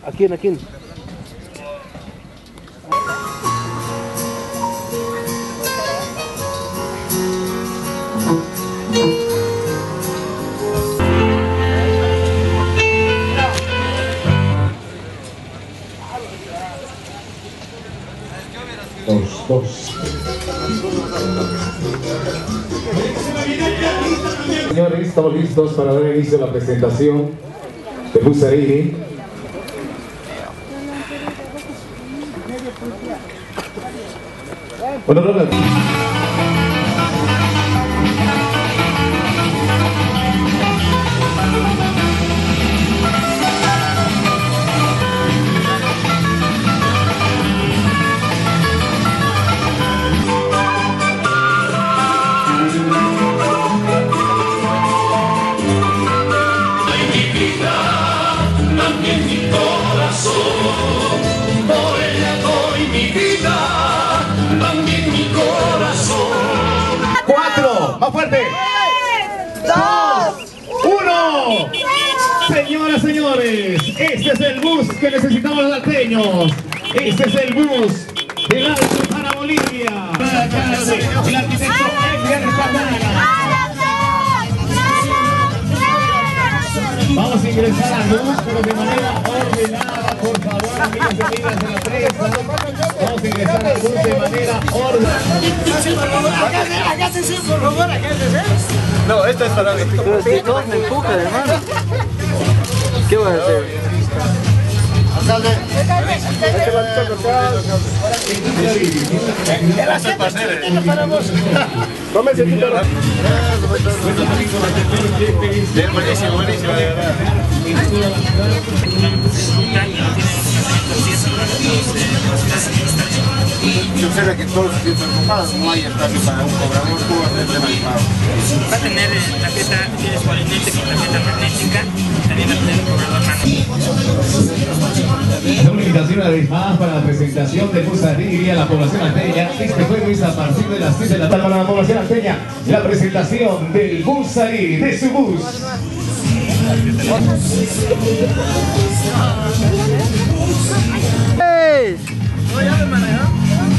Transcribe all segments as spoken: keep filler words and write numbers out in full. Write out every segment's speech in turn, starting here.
¿A quién? ¿A quién? Dos, dos. Señores, estamos listos para dar inicio a la presentación de Busarini. Bueno, Ronald. ¡Más fuerte! ¡Dos! ¡Uno! Señoras, señores, este es el bus que necesitamos los salteños. Este es el bus del Alto para Bolivia. El arquitecto Edgar Pagana. Vamos a ingresar al bus, pero de manera ordenada, por favor, amigos y amigas de la prensa. Vamos a ingresar al bus de manera ordenada. Acá se sube, por favor, acá se sube. No, esto es para mí. Pero si todos me empujan, hermano. ¿Qué vas a hacer? Él hace el pastel. Para vos. Tómese tu perro. Buenísimo, buenísimo, de verdad. Se observa que todos los clientes son ocupados, no hay espacio para un cobrador, todo va a ser animado. Va a tener tarjeta, tiene su asistente con tarjeta magnética, también va a tener un cobrador magnético. Una invitación una vez más para la presentación de Busarini a la población alteña. Este jueves es a partir de las seis de la tarde para la población alteña. La presentación del Busarini, de su bus. ¡Hey! No, ya me manejó.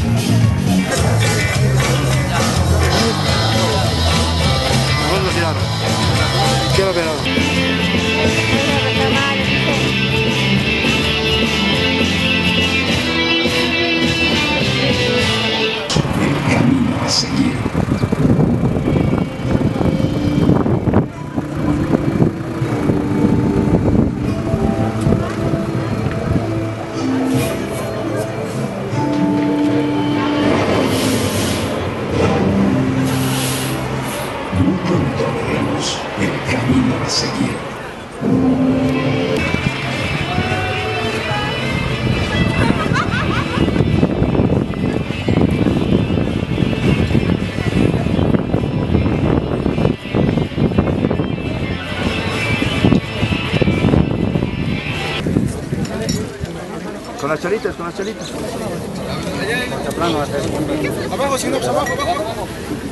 Quiero ver. El camino a seguir. Pronto veremos el camino a seguir. Con las chalitas, con las chalitas. Abajo, si no, abajo, abajo, abajo.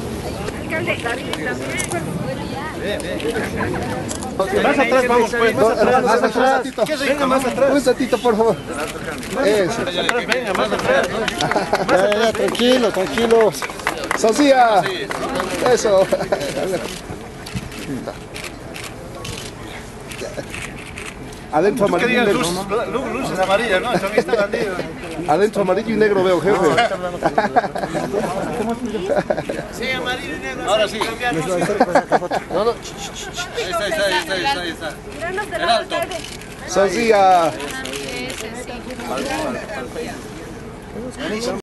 Más atrás vamos, pues, más atrás, más atrás. Venga más atrás. Un ratito, por favor. Eso. Venga más atrás. Ya, ya, tranquilo, tranquilo. Socia. Eso. Adentro amarillo y negro. Luces amarillas, ¿no? Eso está bandido. Adentro amarillo y negro veo, jefe. Sí, amarillo y negro. Ahora sí. No, no. Ahí está, ahí está, ahí está, ahí está, ahí está. El alto. Socia. Ah, ese, sí.